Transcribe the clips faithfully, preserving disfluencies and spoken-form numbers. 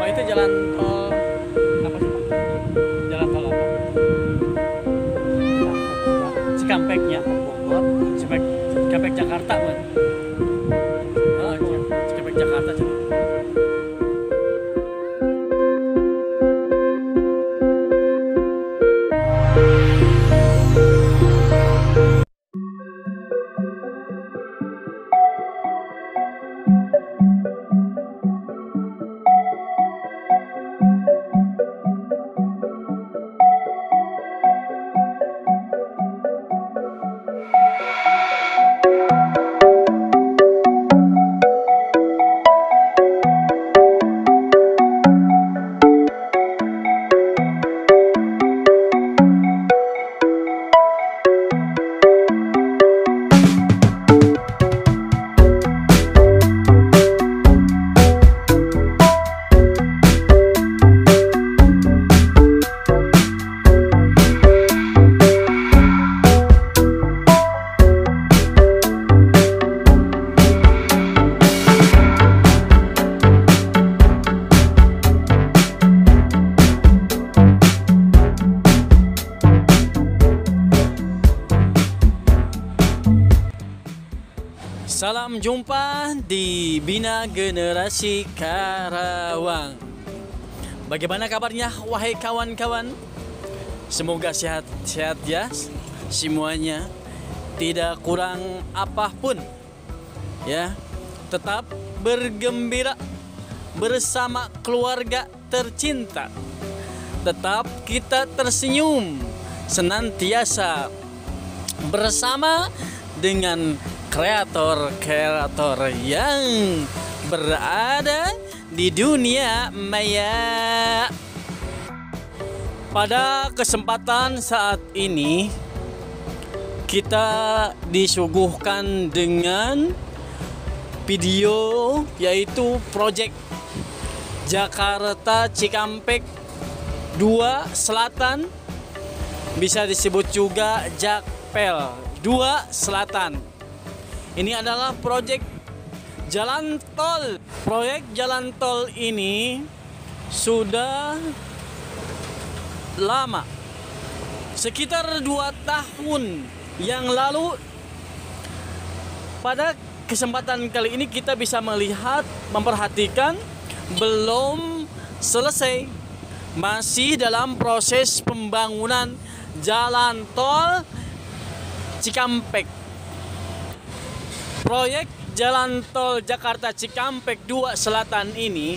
itu jalan tol apa sih? Jalan tol apa? Cikampek ya. Cikampek, Cikampek Jakarta kan? Oh, Cikampek Jakarta. Salam jumpa di Bina Generasi Karawang. Bagaimana kabarnya wahai kawan-kawan? Semoga sehat-sehat ya semuanya, tidak kurang apapun ya. Tetap bergembira bersama keluarga tercinta. Tetap kita tersenyum senantiasa bersama dengan kreator-kreator yang berada di dunia maya. Pada kesempatan saat ini kita disuguhkan dengan video yaitu proyek Jakarta Cikampek dua Selatan, bisa disebut juga Jakpel dua Selatan. Ini adalah proyek jalan tol. Proyek jalan tol ini sudah lama, sekitar dua tahun yang lalu. Pada kesempatan kali ini kita bisa melihat, memperhatikan belum selesai, masih dalam proses pembangunan jalan tol Cikampek. Proyek jalan tol Jakarta Cikampek dua Selatan ini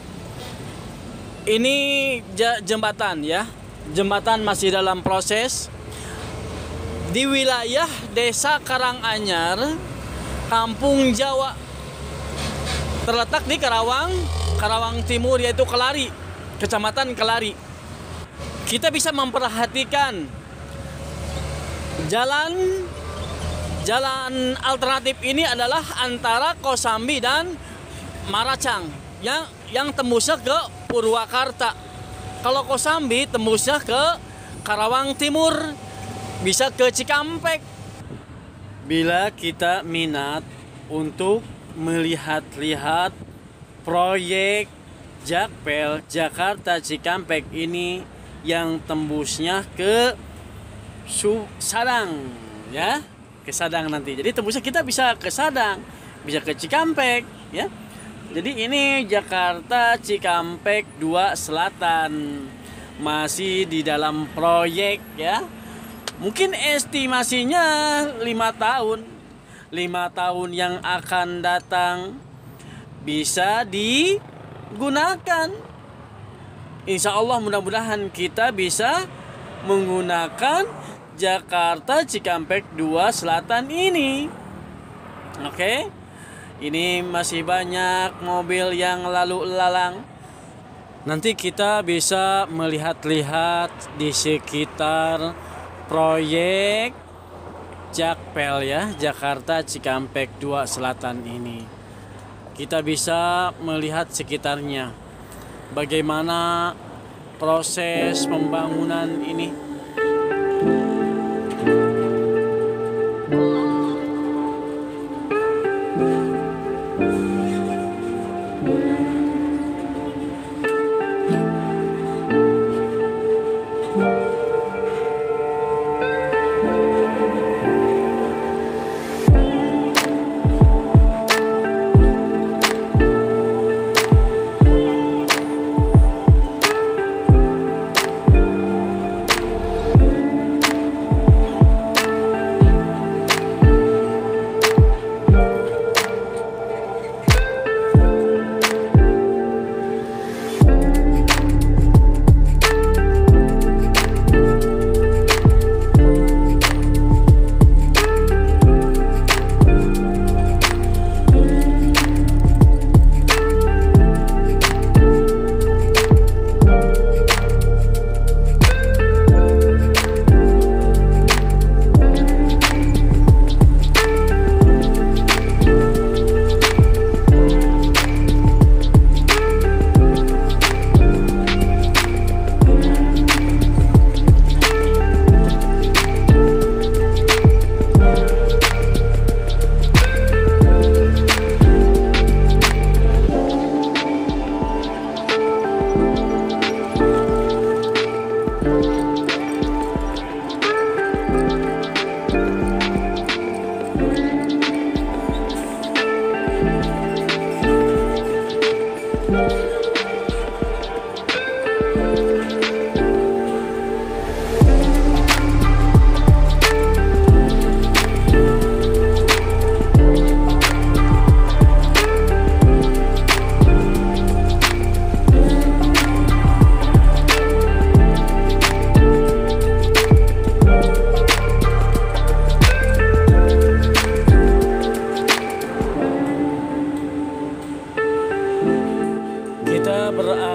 ini jembatan ya. Jembatan masih dalam proses di wilayah Desa Karanganyar, Kampung Jawa. Terletak di Karawang, Karawang Timur, yaitu Kelari, Kecamatan Kelari. Kita bisa memperhatikan jalan Jalan alternatif ini adalah antara Kosambi dan Maracang yang yang tembusnya ke Purwakarta. Kalau Kosambi tembusnya ke Karawang Timur, bisa ke Cikampek. Bila kita minat untuk melihat-lihat proyek Jakpel Jakarta Cikampek ini yang tembusnya ke Sadang ya. Ke Sadang nanti. Jadi tembusnya kita bisa ke Sadang, bisa ke Cikampek ya. Jadi ini Jakarta Cikampek dua Selatan masih di dalam proyek ya. Mungkin estimasinya lima tahun. lima tahun yang akan datang bisa digunakan. Insya Allah mudah-mudahan kita bisa menggunakan Jakarta Cikampek dua Selatan ini. Oke. Ini masih banyak mobil yang lalu lalang. Nanti kita bisa melihat-lihat di sekitar proyek Jakpel ya, Jakarta Cikampek dua Selatan ini. Kita bisa melihat sekitarnya. Bagaimana proses pembangunan ini.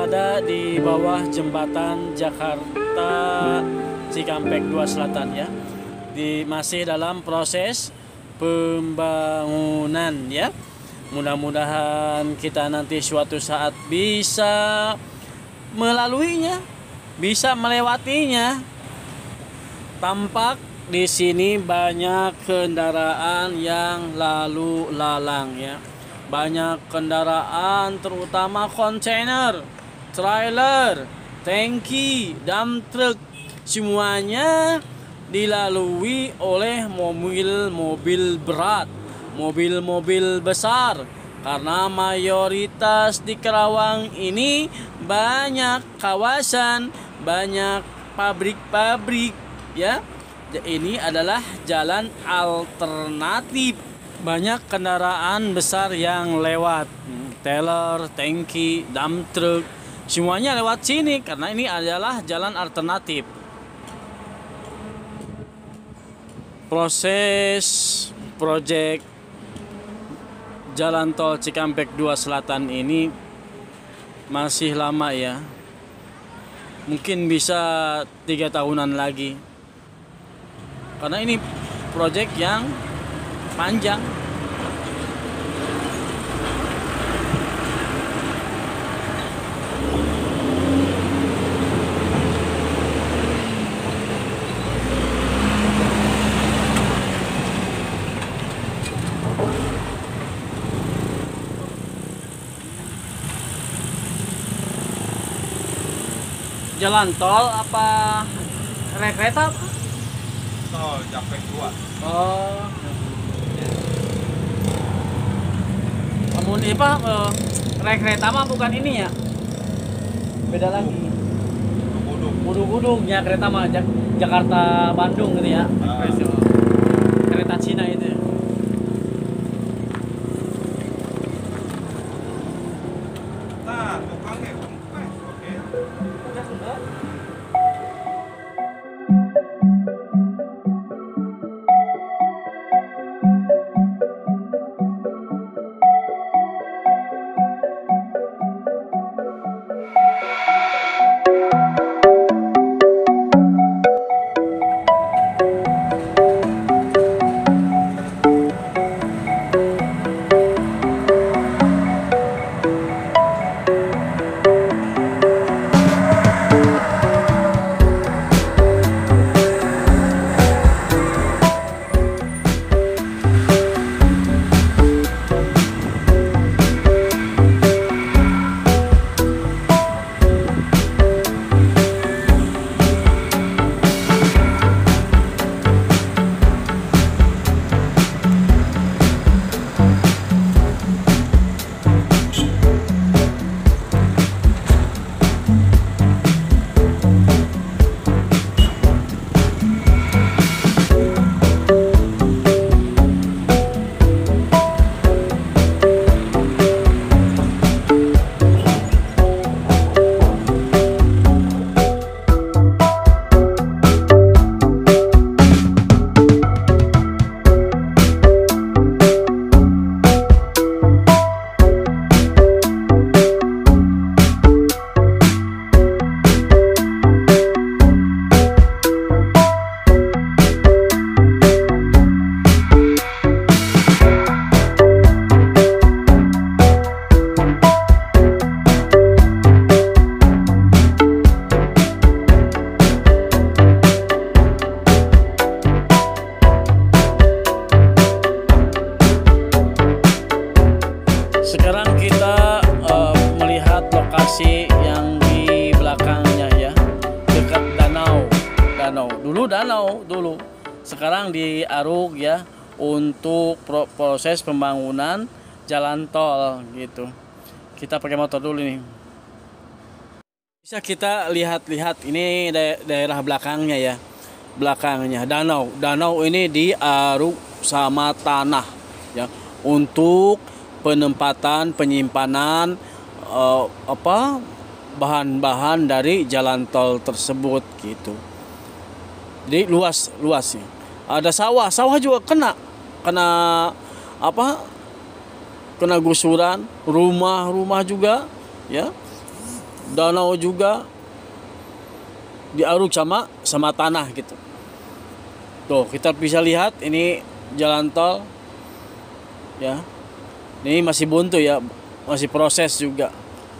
berada di bawah jembatan Jakarta Cikampek dua Selatan ya. Di masih dalam proses pembangunan ya. Mudah-mudahan kita nanti suatu saat bisa melaluinya, bisa melewatinya. Tampak di sini banyak kendaraan yang lalu lalang ya. Banyak kendaraan terutama kontainer, trailer, tangki, dump truk, semuanya dilalui oleh mobil-mobil berat, mobil-mobil besar. Karena mayoritas di Karawang ini banyak kawasan, banyak pabrik-pabrik ya. Ini adalah jalan alternatif. Banyak kendaraan besar yang lewat, trailer, tangki, dump truk, semuanya lewat sini karena ini adalah jalan alternatif. Proses proyek jalan tol Cikampek dua Selatan ini masih lama ya. Mungkin bisa tiga tahunan lagi. Karena ini proyek yang panjang. Jalan tol apa rel kereta? Tol Cikampek dua. Oh. Namun ini pak, uh, rel kereta mah bukan ini ya? Beda lagi. Gudung. Gudung-gudung ya kereta mah Jak Jakarta Bandung gitu ya. Ah. Kereta Cina itu. Nah, tukangnya kempes, oke. Udah sudah. Sekarang kita uh, melihat lokasi yang di belakangnya ya, dekat danau. Danau. Dulu danau dulu. Sekarang diaruk ya untuk pro proses pembangunan jalan tol gitu. Kita pakai motor dulu nih. Bisa kita lihat-lihat ini da daerah belakangnya ya. Belakangnya danau. Danau ini diaruk sama tanah ya untuk penempatan penyimpanan uh, apa bahan-bahan dari jalan tol tersebut gitu. Jadi luas luas ya. Ada sawah, sawah juga kena kena apa? Kena gusuran, rumah-rumah juga ya. danau juga diaduk sama sama tanah gitu. Tuh kita bisa lihat ini jalan tol ya. Ini masih buntu ya, masih proses juga.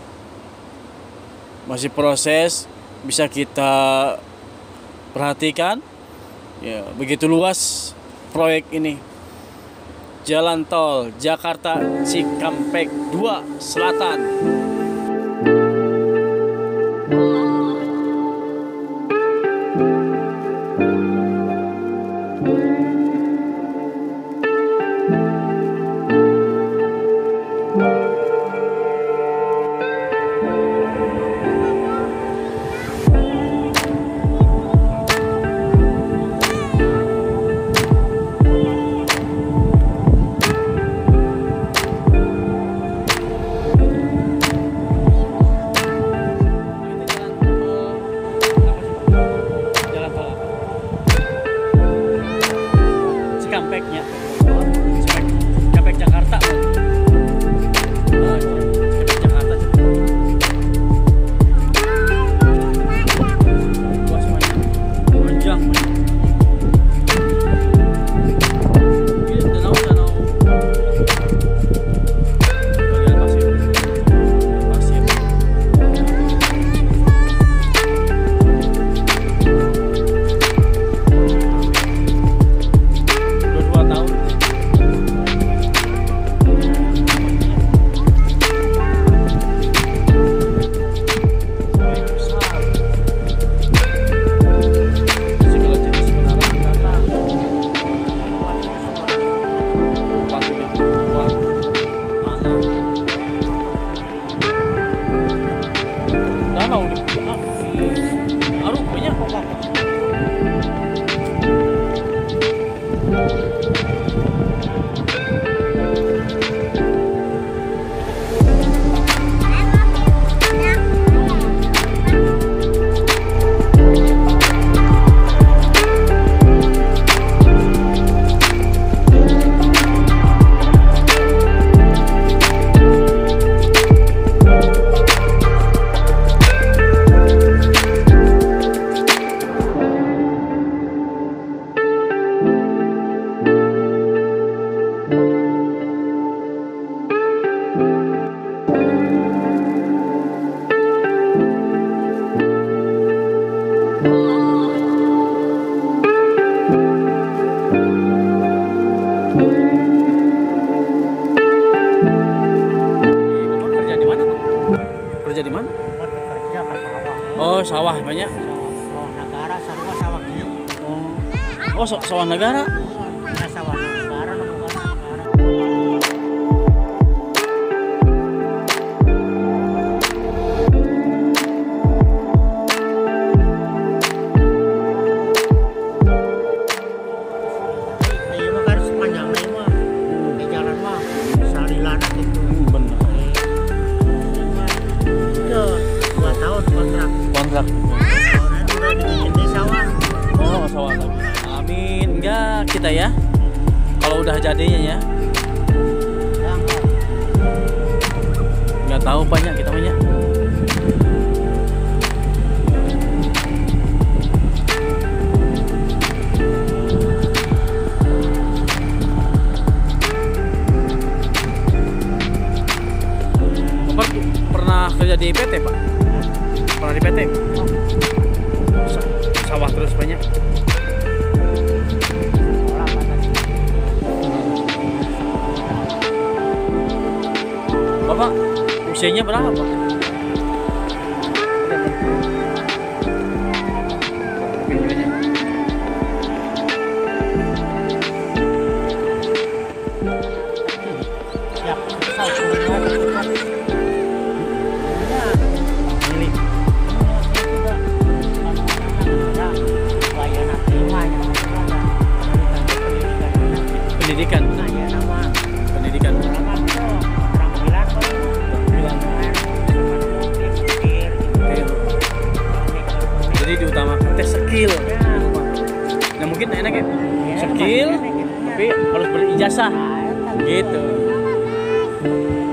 Masih proses, bisa kita perhatikan ya, begitu luas proyek ini. Jalan tol Jakarta Cikampek dua Selatan. Cikampeknya, Cikampek Jakarta. Nah, Cikampek Jakarta. Luas banget, panjang. Ini danau-danau. Bagian pasir, pasir. Danau di Aruk banyak kok. Kerja di mana, Pak? Kerja di mana? Kerja ke sawah. Oh, sawah banyak. Sawah negara, sawah sawah gitu. Oh, oh sa- sawah negara. Nah, sawah negara, negara, negara. Iya mah kan sepanjang nih mah, di jalan mah salilana gitu. Hmm, bener. Itu dua tahun kontrak. Kontrak. Tahunan udah dibikin di sawah. Oh, sawah lagi. Amin. Enggak kita ya. Kalau udah jadinya ya. Yang Nggak tahu banyak kita banyak. Bapak pernah kerja di P T, Pak? Pernah di P T? Sa- Sawah terus banyak. orang mana sih? Bapak usianya berapa, Pak? Ya, kesal turun lagi kan. Ini pendidikan. Pendidikan. Jadi diutamakan tes skill. Nah mungkin enak ya, skill tapi harus berijazah gitu.